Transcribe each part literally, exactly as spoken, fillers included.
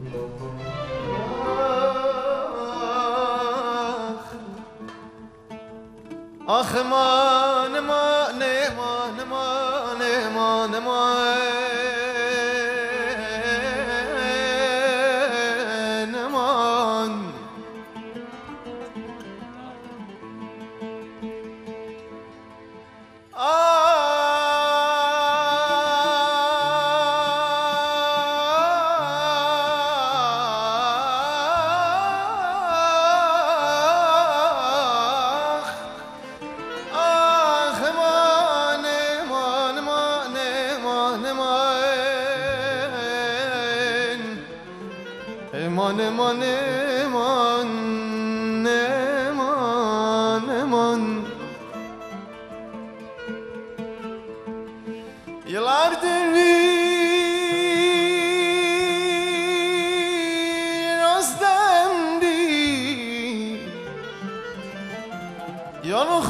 Ah aman aman aman aman aman aman aman Eman eman eman eman eman Yıllardır bir özlemdi Yanık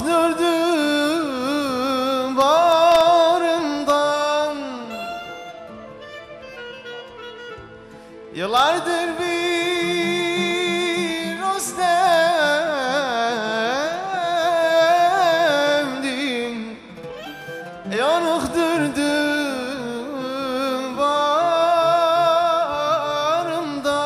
dördüm bağrımdan Yıllardır bir özlemdim Yanık dürdüm bağrımda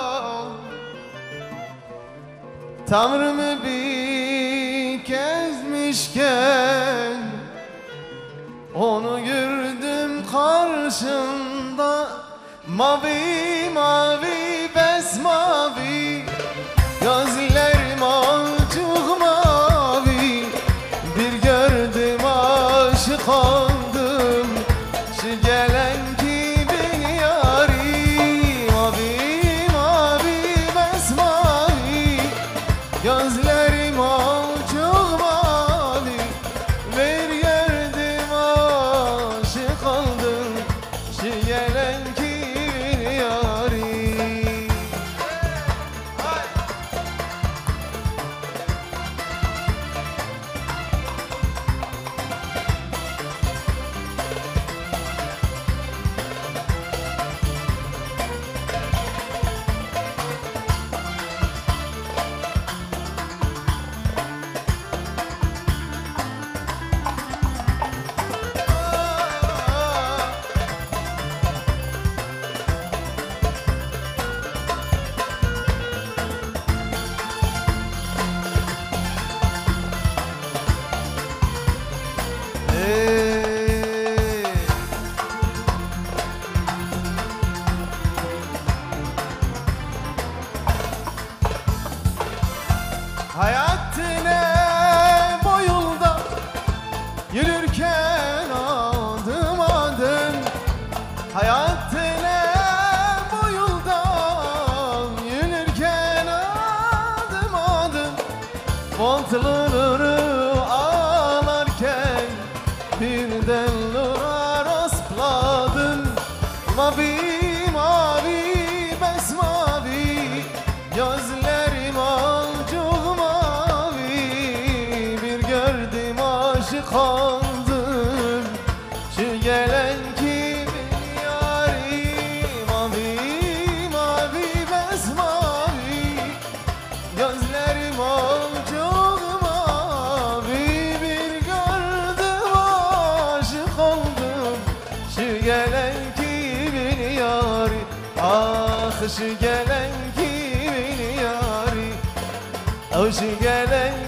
Tanrımı bir kezmişken Onu gördüm karşımda Mavi mavi besmavi Gözlerim açık mavi Bir gördüm aşık oldum Şu gelen ki beni yari Mavi mavi besmavi Gözlerim açık mavi Bir gördüm aşık oldum Şu gelen ki Hayat ne boyunda yürürken adım adım Hayat ne boyunda yürürken adım adım Montları ağlarken birden nura rastladım Mavi mavi besmavi gözlerim alcuk mavi Bir gördüm aşık oldum Şu gelen kimin yari Mavi mavi besmavi gözlerim alcuk mavi Bir gördüm aşık oldum Şu gelen kimin yari Ah şu gelen kimin yari Oh şu gelen